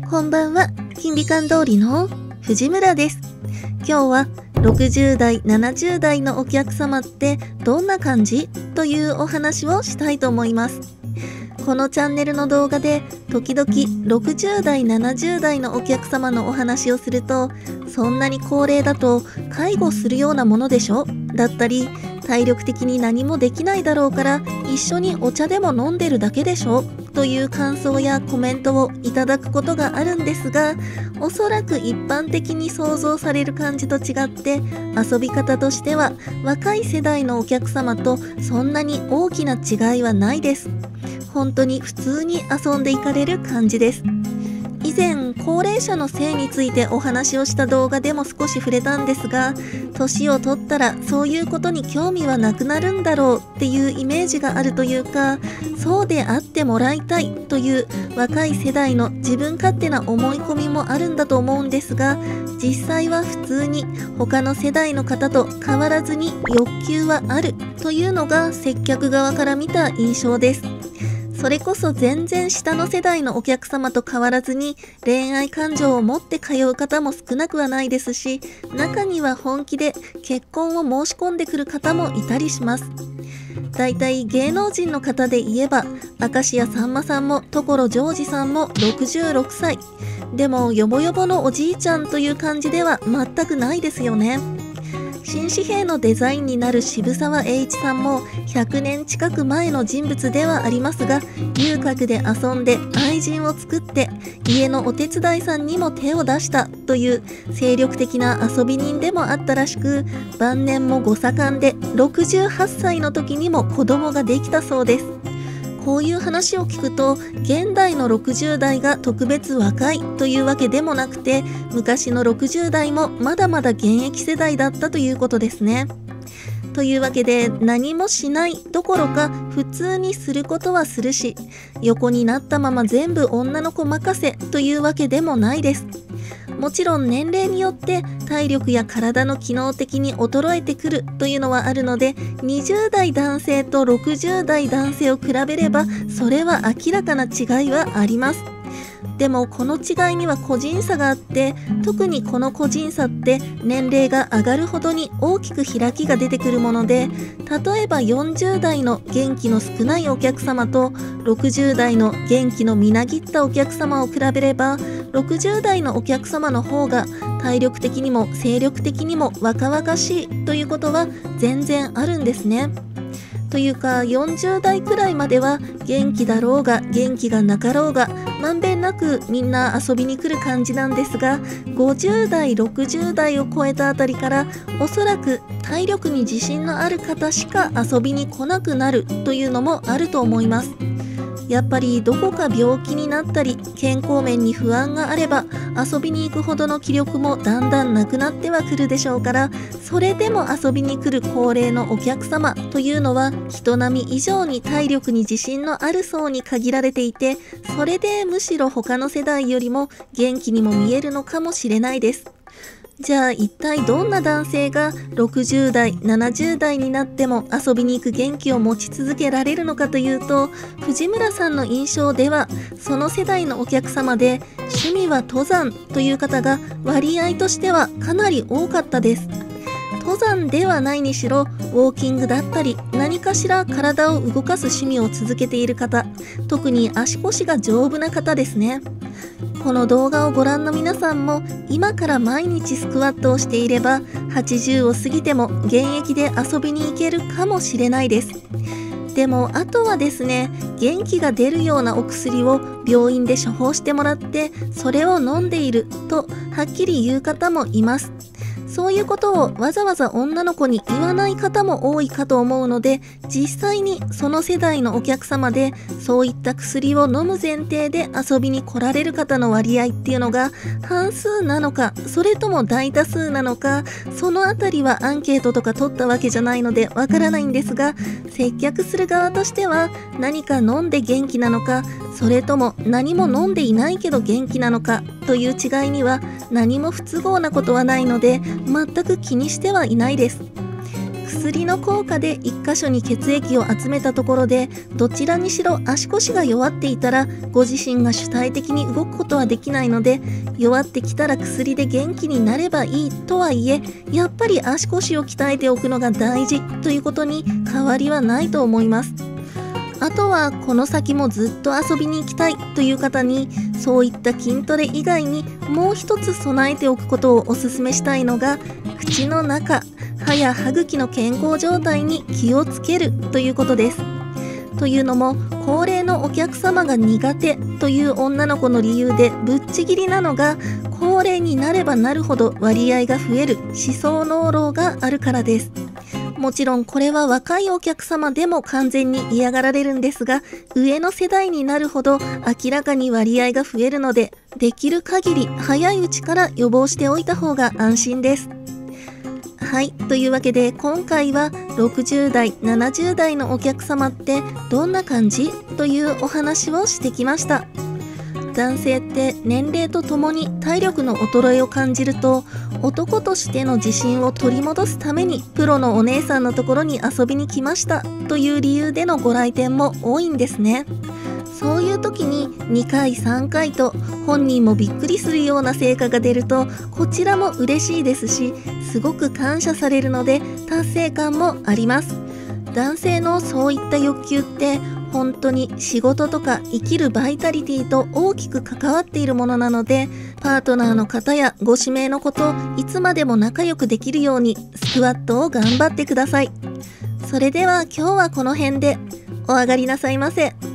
こんばんは、金美館通りの藤村です。今日は60代、70代のお客様ってどんな感じというお話をしたいと思います。このチャンネルの動画で時々60代、70代のお客様のお話をすると、そんなに高齢だと介護するようなものでしょだったり、体力的に何もできないだろうから一緒にお茶でも飲んでるだけでしょという感想やコメントをいただくことがあるんですが、おそらく一般的に想像される感じと違って遊び方としては若い世代のお客様とそんなに大きな違いはないです。本当に普通に遊んでいかれる感じです。以前高齢者の性についてお話をした動画でも少し触れたんですが、年を取ったらそういうことに興味はなくなるんだろうっていうイメージがあるというか、そうであってもらいたいという若い世代の自分勝手な思い込みもあるんだと思うんですが、実際は普通に他の世代の方と変わらずに欲求はあるというのが接客側から見た印象です。それこそ全然下の世代のお客様と変わらずに恋愛感情を持って通う方も少なくはないですし、中には本気で結婚を申し込んでくる方もいたりします。だいたい芸能人の方で言えば明石家さんまさんも所ジョージさんも66歳でもヨボヨボのおじいちゃんという感じでは全くないですよね。新紙幣のデザインになる渋沢栄一さんも100年近く前の人物ではありますが、遊郭で遊んで愛人を作って家のお手伝いさんにも手を出したという精力的な遊び人でもあったらしく、晩年もご盛んで68歳の時にも子供ができたそうです。こういう話を聞くと現代の60代が特別若いというわけでもなくて、昔の60代もまだまだ現役世代だったということですね。というわけで何もしないどころか普通にすることはするし、横になったまま全部女の子任せというわけでもないです。もちろん年齢によって体力や体の機能的に衰えてくるというのはあるので、20代男性と60代男性を比べればそれは明らかな違いはあります。でもこの違いには個人差があって、特にこの個人差って年齢が上がるほどに大きく開きが出てくるもので、例えば40代の元気の少ないお客様と60代の元気のみなぎったお客様を比べれば、60代のお客様の方が体力的にも精力的にも若々しいということは全然あるんですね。というか40代くらいまでは元気だろうが元気がなかろうがまんべんなくみんな遊びに来る感じなんですが、50代60代を超えたあたりからおそらく体力に自信のある方しか遊びに来なくなるというのもあると思います。やっぱりどこか病気になったり健康面に不安があれば遊びに行くほどの気力もだんだんなくなってはくるでしょうから、それでも遊びに来る高齢のお客様というのは人並み以上に体力に自信のある層に限られていて、それでむしろ他の世代よりも元気にも見えるのかもしれないです。じゃあ一体どんな男性が60代、70代になっても遊びに行く元気を持ち続けられるのかというと、藤村さんの印象ではその世代のお客様で趣味は登山という方が割合としてはかなり多かったです。登山ではないにしろウォーキングだったり何かしら体を動かす趣味を続けている方、特に足腰が丈夫な方ですね。この動画をご覧の皆さんも今から毎日スクワットをしていれば80を過ぎても現役で遊びに行けるかもしれないです。でもあとはですね、元気が出るようなお薬を病院で処方してもらってそれを飲んでいるとはっきり言う方もいます。そういうことをわざわざ女の子に言わない方も多いかと思うので、実際にその世代のお客様でそういった薬を飲む前提で遊びに来られる方の割合っていうのが半数なのか、それとも大多数なのか、そのあたりはアンケートとか取ったわけじゃないのでわからないんですが、接客する側としては何か飲んで元気なのか、それとも何も飲んでいないけど元気なのかという違いには何も不都合なことはないので全く気にしてはいないです。 薬の効果で1箇所に血液を集めたところで、どちらにしろ足腰が弱っていたらご自身が主体的に動くことはできないので、弱ってきたら薬で元気になればいいとはいえ、やっぱり足腰を鍛えておくのが大事ということに変わりはないと思います。あとはこの先もずっと遊びに行きたいという方に、そういった筋トレ以外にもう一つ備えておくことをお勧めしたいのが、口の中、歯や歯茎の健康状態に気をつけるということです。というのも、高齢のお客様が苦手という女の子の理由でぶっちぎりなのが、高齢になればなるほど割合が増える歯槽膿漏があるからです。もちろんこれは若いお客様でも完全に嫌がられるんですが、上の世代になるほど明らかに割合が増えるので、できる限り早いうちから予防しておいた方が安心です。はい、というわけで今回は60代、70代のお客様ってどんな感じというお話をしてきました。男性って年齢とともに体力の衰えを感じると、男としての自信を取り戻すためにプロのお姉さんのところに遊びに来ましたという理由でのご来店も多いんですね。そういう時に2回3回と本人もびっくりするような成果が出ると、こちらも嬉しいですし、すごく感謝されるので達成感もあります。男性のそういった欲求って本当に仕事とか生きるバイタリティと大きく関わっているものなので、パートナーの方やご指名のこといつまでも仲良くできるようにスクワットを頑張ってください。それでは今日はこの辺で。お上がりなさいませ。